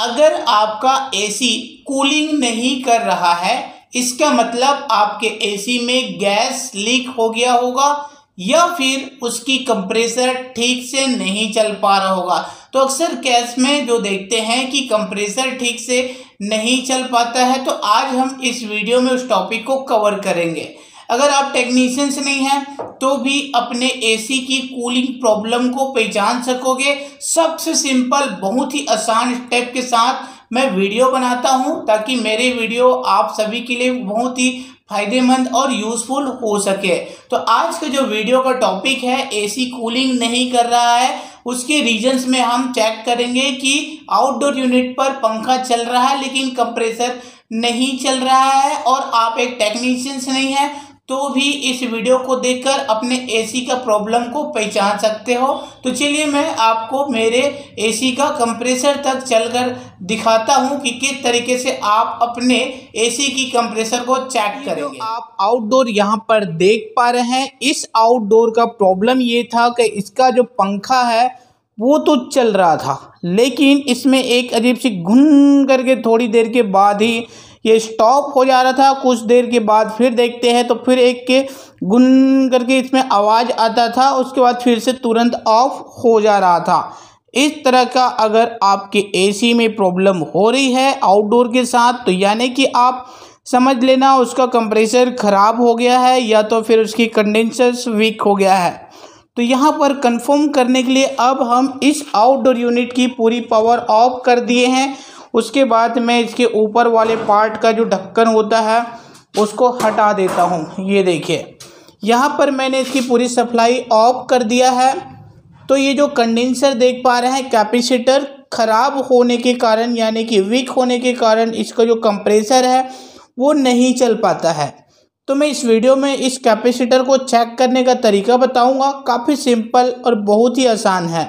अगर आपका AC cooling नहीं कर रहा है, इसका मतलब आपके एसी में गैस लीक हो गया होगा या फिर उसकी कंप्रेसर ठीक से नहीं चल पा रहा होगा। तो अक्सर केस में जो देखते हैं कि कंप्रेसर ठीक से नहीं चल पाता है, तो आज हम इस वीडियो में उस टॉपिक को कवर करेंगे। अगर आप टेक्नीशियंस नहीं हैं तो भी अपने एसी की कूलिंग प्रॉब्लम को पहचान सकोगे। सबसे सिंपल, बहुत ही आसान स्टेप के साथ मैं वीडियो बनाता हूं ताकि मेरे वीडियो आप सभी के लिए बहुत ही फायदेमंद और यूज़फुल हो सके। तो आज का जो वीडियो का टॉपिक है, एसी कूलिंग नहीं कर रहा है, उसके रीजंस में हम चेक करेंगे कि आउटडोर यूनिट पर पंखा चल रहा है लेकिन कंप्रेसर नहीं चल रहा है और आप एक टेक्नीशियंस नहीं है तो भी इस वीडियो को देखकर अपने एसी का प्रॉब्लम को पहचान सकते हो। तो चलिए मैं आपको मेरे एसी का कंप्रेसर तक चलकर दिखाता हूं कि किस तरीके से आप अपने एसी की कंप्रेसर को चेक करेंगे। तो आप आउटडोर यहां पर देख पा रहे हैं, इस आउटडोर का प्रॉब्लम ये था कि इसका जो पंखा है वो तो चल रहा था लेकिन इसमें एक अजीब सी घुन करके थोड़ी देर के बाद ही ये स्टॉप हो जा रहा था। कुछ देर के बाद फिर देखते हैं तो फिर एक के गुन करके इसमें आवाज़ आता था, उसके बाद फिर से तुरंत ऑफ हो जा रहा था। इस तरह का अगर आपके एसी में प्रॉब्लम हो रही है आउटडोर के साथ, तो यानी कि आप समझ लेना उसका कंप्रेसर ख़राब हो गया है या तो फिर उसकी कंडेंसर्स वीक हो गया है। तो यहाँ पर कंफर्म करने के लिए अब हम इस आउटडोर यूनिट की पूरी पावर ऑफ कर दिए हैं। उसके बाद मैं इसके ऊपर वाले पार्ट का जो ढक्कन होता है उसको हटा देता हूँ। ये देखिए, यहाँ पर मैंने इसकी पूरी सप्लाई ऑफ कर दिया है। तो ये जो कंडेंसर देख पा रहे हैं, कैपेसिटर ख़राब होने के कारण यानी कि वीक होने के कारण इसका जो कंप्रेसर है वो नहीं चल पाता है। तो मैं इस वीडियो में इस कैपेसिटर को चेक करने का तरीका बताऊँगा। काफ़ी सिंपल और बहुत ही आसान है।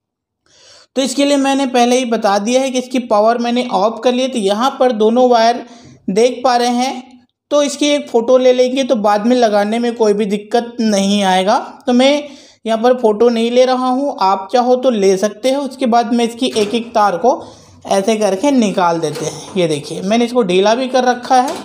तो इसके लिए मैंने पहले ही बता दिया है कि इसकी पावर मैंने ऑफ कर ली है। तो यहाँ पर दोनों वायर देख पा रहे हैं, तो इसकी एक फ़ोटो ले लेंगे तो बाद में लगाने में कोई भी दिक्कत नहीं आएगा। तो मैं यहाँ पर फ़ोटो नहीं ले रहा हूँ, आप चाहो तो ले सकते हो। उसके बाद मैं इसकी एक एक तार को ऐसे करके निकाल देते हैं। ये देखिए, मैंने इसको ढीला भी कर रखा है।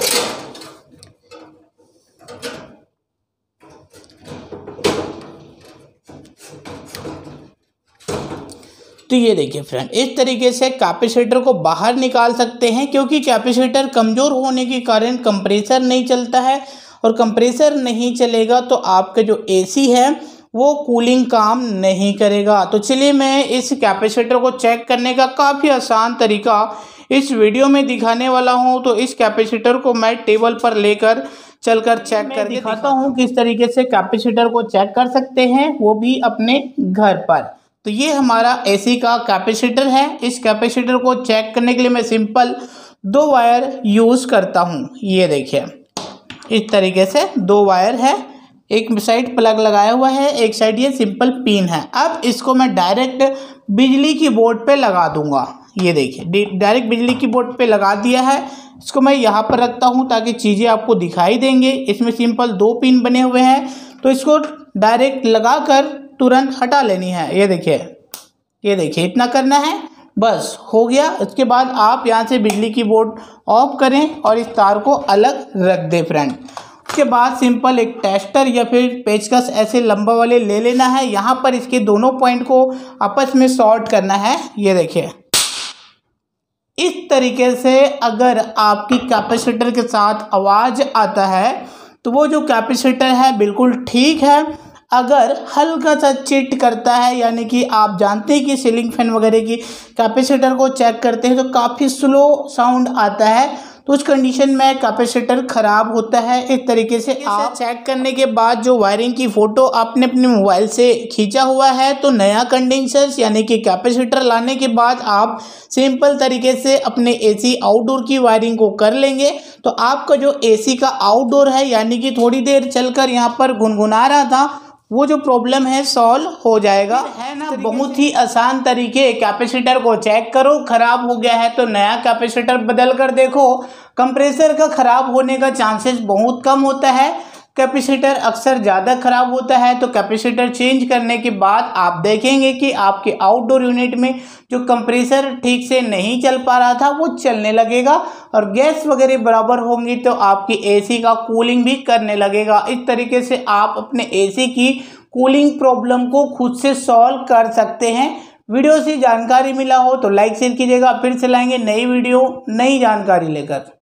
तो ये देखिए फ्रेंड, इस तरीके से कैपेसिटर को बाहर निकाल सकते हैं क्योंकि कैपेसिटर कमज़ोर होने के कारण कंप्रेसर नहीं चलता है और कंप्रेसर नहीं चलेगा तो आपका जो एसी है वो कूलिंग काम नहीं करेगा। तो चलिए मैं इस कैपेसिटर को चेक करने का काफ़ी आसान तरीका इस वीडियो में दिखाने वाला हूँ। तो इस कैपेसिटर को मैं टेबल पर लेकर चलकर चेक कर दिखाता हूँ किस तरीके से कैपेसिटर को चेक कर सकते हैं, वो भी अपने घर पर। तो ये हमारा एसी का कैपेसिटर है। इस कैपेसिटर को चेक करने के लिए मैं सिंपल 2 वायर यूज़ करता हूँ। ये देखिए, इस तरीके से 2 वायर है, एक साइड प्लग लगाया हुआ है, एक साइड ये सिंपल पिन है। अब इसको मैं डायरेक्ट बिजली की बोर्ड पे लगा दूंगा। ये देखिए, डायरेक्ट बिजली की बोर्ड पे लगा दिया है। इसको मैं यहाँ पर रखता हूँ ताकि चीज़ें आपको दिखाई देंगे। इसमें सिंपल 2 पिन बने हुए हैं, तो इसको डायरेक्ट लगा कर तुरंत हटा लेनी है। ये देखिए, इतना करना है, बस हो गया। इसके बाद आप यहाँ से बिजली की बोर्ड ऑफ करें और इस तार को अलग रख दें फ्रेंड। उसके बाद सिंपल एक टेस्टर या फिर पेचकस ऐसे लंबा वाले ले लेना है। यहाँ पर इसके दोनों पॉइंट को आपस में शॉर्ट करना है। ये देखिए, इस तरीके से अगर आपकी कैपेसिटर के साथ आवाज़ आता है तो वो जो कैपेसिटर है बिल्कुल ठीक है। अगर हल्का सा चिट करता है, यानी कि आप जानते हैं कि सीलिंग फैन वगैरह की कैपेसिटर को चेक करते हैं तो काफ़ी स्लो साउंड आता है, तो उस कंडीशन में कैपेसिटर ख़राब होता है। इस तरीके से आप चेक करने के बाद जो वायरिंग की फ़ोटो आपने अपने मोबाइल से खींचा हुआ है, तो नया कंडेंसर्स यानी कि कैपेसिटर लाने के बाद आप सिंपल तरीके से अपने एसी आउटडोर की वायरिंग को कर लेंगे। तो आपका जो एसी का आउटडोर है यानी कि थोड़ी देर चलकर यहाँ पर गुनगुना रहा था, वो जो प्रॉब्लम है सॉल्व हो जाएगा, है ना। बहुत ही आसान तरीके, कैपेसिटर को चेक करो, ख़राब हो गया है तो नया कैपेसिटर बदल कर देखो। कंप्रेसर का ख़राब होने का चांसेस बहुत कम होता है। कैपेसिटर अक्सर ज़्यादा ख़राब होता है, तो कैपेसिटर चेंज करने के बाद आप देखेंगे कि आपके आउटडोर यूनिट में जो कंप्रेसर ठीक से नहीं चल पा रहा था वो चलने लगेगा और गैस वगैरह बराबर होंगी तो आपकी एसी का कूलिंग भी करने लगेगा। इस तरीके से आप अपने एसी की कूलिंग प्रॉब्लम को खुद से सॉल्व कर सकते हैं। वीडियो से जानकारी मिला हो तो लाइक शेयर कीजिएगा। फिर से लाएंगे नई वीडियो नई जानकारी लेकर।